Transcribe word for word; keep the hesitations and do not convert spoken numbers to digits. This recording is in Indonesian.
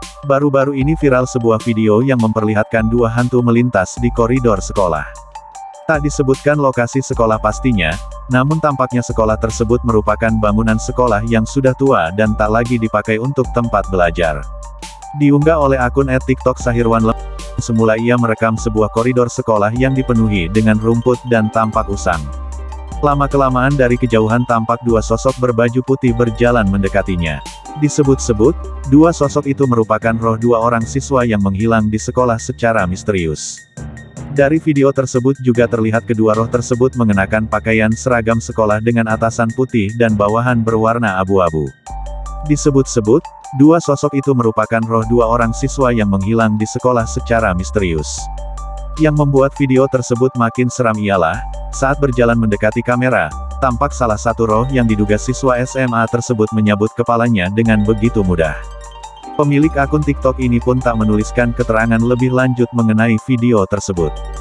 Baru-baru ini viral sebuah video yang memperlihatkan dua hantu melintas di koridor sekolah. Tak disebutkan lokasi sekolah pastinya, namun tampaknya sekolah tersebut merupakan bangunan sekolah yang sudah tua dan tak lagi dipakai untuk tempat belajar. Diunggah oleh akun et tiktok Sahirwan Lem, semula ia merekam sebuah koridor sekolah yang dipenuhi dengan rumput dan tampak usang. Lama-kelamaan dari kejauhan tampak dua sosok berbaju putih berjalan mendekatinya. Disebut-sebut, dua sosok itu merupakan roh dua orang siswa yang menghilang di sekolah secara misterius. Dari video tersebut juga terlihat kedua roh tersebut mengenakan pakaian seragam sekolah dengan atasan putih dan bawahan berwarna abu-abu. Disebut-sebut, dua sosok itu merupakan roh dua orang siswa yang menghilang di sekolah secara misterius. Yang membuat video tersebut makin seram ialah, saat berjalan mendekati kamera, tampak salah satu roh yang diduga siswa S M A tersebut menyabut kepalanya dengan begitu mudah. Pemilik akun TikTok ini pun tak menuliskan keterangan lebih lanjut mengenai video tersebut.